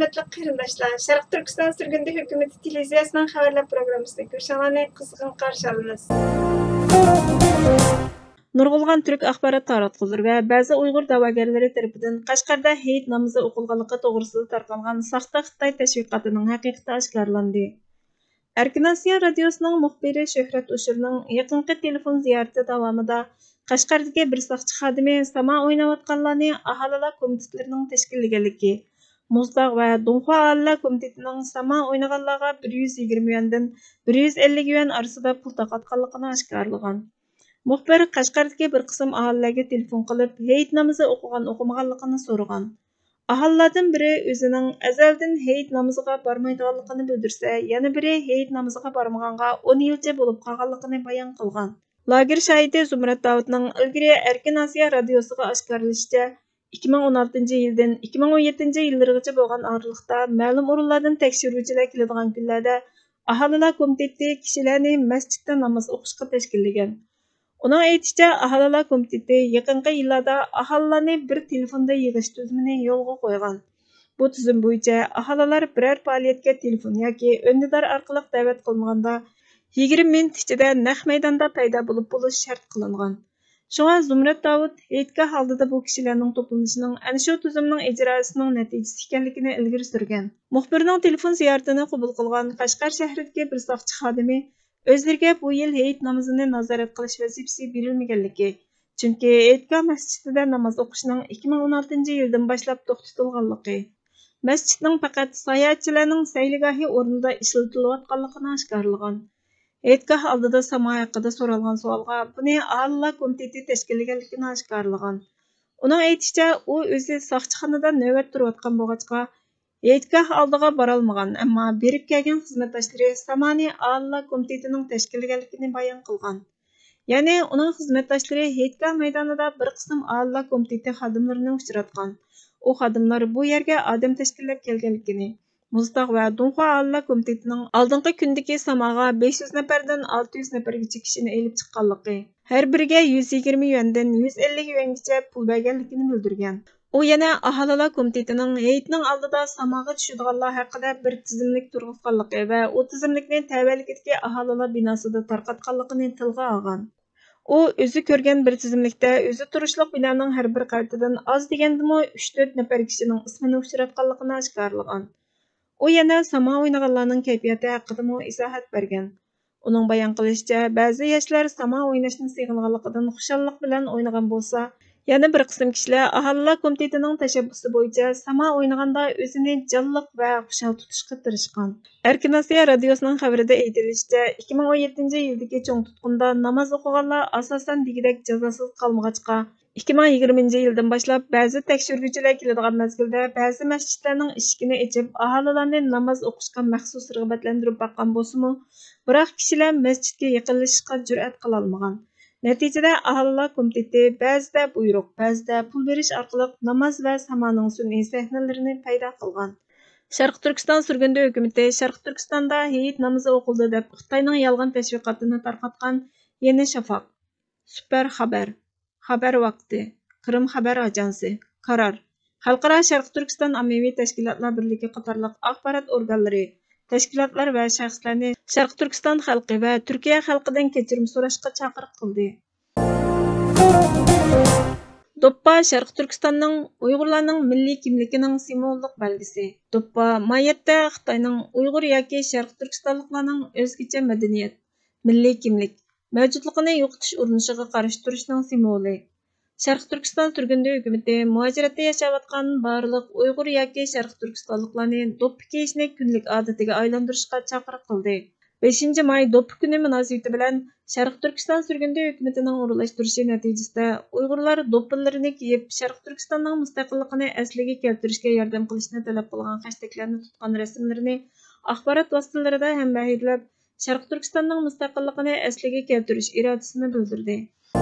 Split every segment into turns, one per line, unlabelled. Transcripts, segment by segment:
Hörmətli qarindaşlar, Şərq Türkistan sürgündə hökuməti televiziyasının xəbərlər proqramısında görüşənlərni qızğın qarşı alırız. Nurgulğan Türk axbarat taratquları və bəzi Uyğur davagarları tərəfindən Qashqarda heyit namazı oqulğanlığı toğrusida tarqalğan saxta Xitay təşviqatının həqiqəti aşkarlandı. Erkin Asiya radiosunun muxbiri Şöhrət Uşur'ның yaqinqi telefon ziyarəti davamında Qashqardakı bir saqçı xadimi sama oynayotqanlarni ahalilar komitetlərinin təşkilləgənligi, Muzdaq və Dunhua Ahalilar Komitetinin sama oynağanlarga 120 yuandan 150 yuan arasında pul taqatqanligini aşkarlagan. Muxbir Qashqardagi bir qism ahalilarga telefon qilib, heyit namozi o'qigan-o'qimaganligini so'ragan. Ahalilardan biri o'zining azaldan heyit namoziga bormaydiganligini bildirsa, yana biri heyit namoziga bormaganga 10 yilcha bo'lib qolganligini bayon qilgan. Lager shahidi Zumrat Davudning ilgari Erkin Asiya radiosiga oshkorlashicha, 2016 yildan 2017 yillargacha bo'lgan oralikda ma'lum o'rinlardan tekshiruvchilar keladigan kunlarda aholilar komiteti kishilarni masjidda namoz o'qishga tashkillagan. Uning aytishicha, aholilar komiteti yaqinqi yillarda aholilarni bir telefonda yig'ish tizimini yo'lga qo'ygan. Bu tizim bo'yicha aholilar biror faoliyatga telefon yoki o'ndidor orqali da'vat qilmaganda 20 minut ichida naq maydonda paydo bo'lib bo'lish shart qilingan. Shunga Zumrat Davud heyitga oldida bu kishilarning to'planishining ana shu tizimning ijrosining natijasi ekanligini ilgari surgan. Muxbirning telefon ziyoratini qabul qilgan Qashqar shahridagi bir soqchi xodimi o'zlariga bu yil heyit namozini nazorat qilish vazifasi berilmaganligi, chunki heyitgoh masjidida namoz o'qishning 2016 yildan boshlab to'xtatilganligi, masjidning faqat sayohatchilarning sayligohi o'rnida ishlatilayotganligini oshkorlagan. Heyitgoh oldida samo haqida so'ralgan savolga buni aholilar komiteti tashkillaganligini oshkorlagan. Uning aytishicha, u o'zi soqchixonada navbat turayotgan bo'lg'achqa heyitgoh oldiga borolmagan, ammo berib kelgan xizmatdoshlari samoni aholilar komitetining tashkillaganligini bayon qilgan. Ya'ni uning xizmatdoshlari heyitgoh maydonida bir qism aholilar komiteti xodimlarini uchratgan. U xodimlar bu yerga odam tashkillab kelganligini, Muzdaq va Dunhua Ahalilar Komitetining oldingi kundagi samoga 500 nafardan 600 nafargacha kishini elib chiqqanligi, har biriga 120 yuandan 150 yuangacha pul berganligini bildirgan. U yana aholilar komitetining heyitning oldida samoga tushadiganlar haqida bir tizimlik turg'izganligi va u tizimlikni tavallikdagi aholilar binosida tarqatganligini tilga olgan. U o'zi ko'rgan bir tizimlikda o'zi turishliq binoning har bir qavatidan oz degandimi 3-4 nafar kishining ismini uchratganligini oshkorlagan. U yana samo o'ynaganlarning kayfiyati haqida izohat bergan. Uning bayon qilishicha, ba'zi yoshlar samo o'ynashni sevganligidan xushallik bilan o'ynagan bo'lsa, yana bir qism kishilar aholilar komitetining tashabbusi bo'yicha samo o'ynaganda o'zini jonliq va xushal tutishga tirishgan. Erkin Asiya radiosining xabarida aytilishicha, 2017 yildagi cho'ng tutqunda namoz o'qiganlar asosan degidek jazosiz qolmag'achqa 2020 yildan boshlab ba'zi tekshiruvchilar keladigan mezgilda ba'zi masjidlarning eshigini ochib, aholilarni namoz o'qishga maxsus rag'batlantirib boqqan bo'lsa-mu, biroq kishilar masjidga yaqinlashishga jur'at qila olmagan. Natijada aholilar komiteti ba'zida buyruq, ba'zida pul berish orqali namoz va samoning sun'iy sahnalarini paydo qilgan. Sharq Turkiston surgunda hukumati Sharq Turkistonda heyit namozi o'qildi deb Xitoyning yolg'on tashviqotini tarqatgan Yeni Shafaq, Super xabar, Xabar vaqti, Qrim xabar ajansi, Qaror, Xalqaro Sharq Turkiston ommaviy tashkilotlar birligi qatorliq axborot organlari, tashkilotlar va shaxslarni Sharq Turkiston xalqi va Turkiya xalqidan kechirim so'rashga chaqiriq qildi. Doppa Sharq Turkistonning Uyg'urlarning milliy kimligining simvollik belgisi. Doppa mayatda Xitoyning Uyg'ur yoki Sharq Turkistonliklarning o'zgacha madaniyat, milliy kimlik mavjudligini yo'qotish urinishiga qarshi turishning simvoli. Sharq Turkiston surgunda hukumati muhojiratda yashayotgan barliq Uyg'ur yoki Sharq Turkistonliklarni doppa kiyishni kunlik odatiga aylantirishga chaqiriq qildi. 5 may doppa kuni munosabati bilan Sharq Turkiston surgunda hukumatining o'rinlashtirishi natijasida Uyg'urlar doppalarni kiyib Sharq Turkistonning mustaqilligini asliga keltirishga yordam qilishni talab qilgan hashtaglarni tutgan rasmlarini axborot vositalarida ham bahirlab Sharq Turkistonning mustaqilligini asliga keltirish irodasini bildirdi.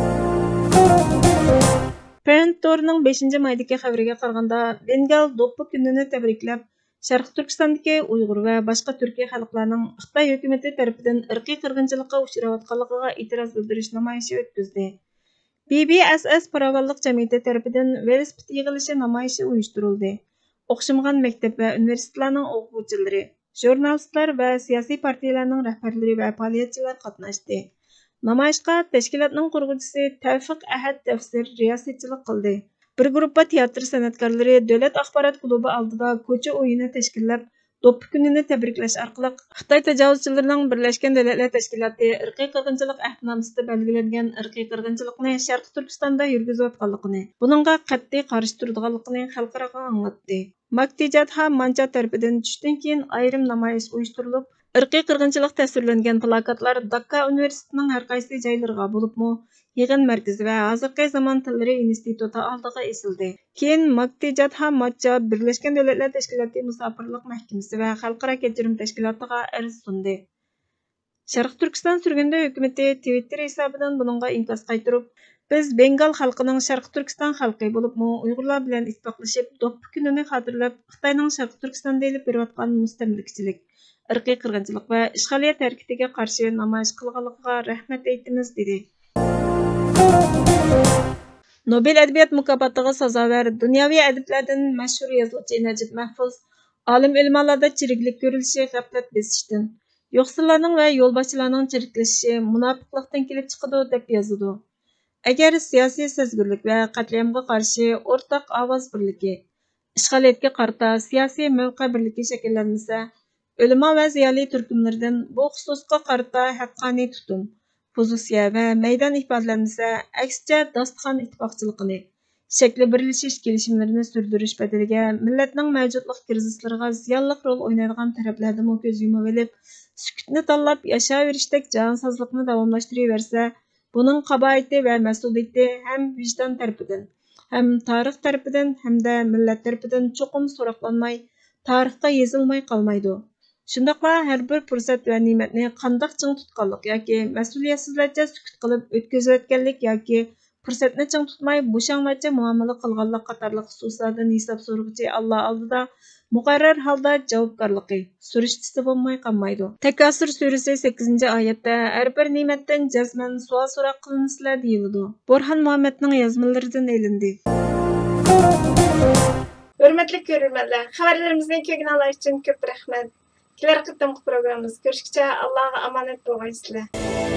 Pentorning 5 maydagi xabariga qaraganda, Bengal doppa kunini tabriklab, Sharq Turkistondagi Uyg'ur va boshqa Turkiya xalqlarining Xitoy hukumati tomonidan irqiy qirg'inchilikqa uchrayotganligiga e'tiroz bildirish namoyishi o'tkazdi. BBSS Farovonlik jamiyati tomonidan velosiped yig'ilishi namoyishi uyushtirildi. o'xshamagan maktab va universitetlarning o'quvchilari, jurnalistlar va siyosiy partiyalarning rahbarlari va faoliyatchilar qatnashdi. Namoyishga tashkilotning qurg'uvchisi Tavfiq Ahad Tafsir riyosatchilik qildi. Bir guruh teatr san'atkorlari davlat axborot klubi oldida ko'cha o'yini tashkillab, do'ppi kunini tabriklash orqali Xitoy tajovuzchilarining Birlashgan Davlatlar Tashkiloti irqiy qirg'inchilik ahdnomasida belgilangan irqiy qirg'inchilikni Sharqi Turkistonda yurgizayotganligini, buningga qat'iy qarshi turadiganligini xalqaro anglatdi. Maktijatha Mancha tarafidan tushdan keyin ayrim namoyish uyushtirilib, irqiy qirg'inchilik tasvirlangan plakatlar Dakka universitetining har qaysi joylariga bo'libmi, yig'in markazi va hozirgi zamon tillari instituti oldiga esildi. Keyin Maktijatha Mancha Birlashgan Davlatlar Tashkiloti musofirlik mahkamasi va xalqaro kechirim tashkilotiga arz sundi. Sharq Turkiston surgunda hukumati Twitter hisobidan buningga inkos qaytirib, biz Bengal xalqining Sharq Turkiston xalqi bo'libmi, Uyg'urlar bilan ittifoqlashib, do'ppi kunini xotirlab, Xitoyning Sharq Turkistonda elib berayotgan mustamlikachilik, irqiy qirg'inchilik va ishg'oliyat harakatiga qarshi namoyish qilganligiga rahmat aytamiz dedi. Nobel adabiyot mukofotiga sazovor dunyoviy adiblardan mashhur yozuvchi Najib Mahfuz olim ilmonlarda chiriklik ko'rilishi g'aflat besishdan, yo'qsillarning va yo'lboshchilarning chiriklashishi munofiqlikdan kelib chiqadi deb yozadi. Agar siyosiy sezgurlik va qatliamga qarshi o'rtaq ovoz birligi, ishg'oliyatga qarta siyosiy mavqe birligi shakllanmasa, ulamo va ziyoli turkumlardan bu xususga qarta haqqoniy tutum, pozitsiya va maydon ifodalanmasa, aksicha dasturxon ittifoqchiligini, shakli birlashish kelishimlarini sürdürüş bedeliga millatning mavjudlik krizislariga ziyonliq rol o'ynaydigan taraflardan ko'z yumib olib, sukutni tanlab yashayverishdek jonsizlikni davomlashtiraversa, buning qaboyati va mas'uliyati ham vijdon tarafidan, ham tarix tarafidan, hamda millat tarafidan cho'qim so'roqlanmay, tarixga yozilmay qolmaydi. Shundaqla har bir fursat va ne'matni qandoq ching tutganlik yoki mas'uliyatsizlarcha sukut qilib o'tkazayotganlik yoki fursatni ching tutmay bo'shanglarcha muomala qilganlik qatorliq xususlardan hisob so'rag'uchi Alloh oldida muqarrar holda javobgarligi surishtisi bo'lmay qolmaydi. Takasur surasi 8-oyatda har bir ne'matdan jazman savol so'roq qilinsizlar deyiladi. Burhan Muhammadning yozmalaridan elindi. Hurmatli ko'ruvchilar, xabarlarimizni ko'rganingiz uchun ko'p rahmat. Kelar qitimqi programmamiz ko'rishguncha Allohga omonat bo'lgaysizlar.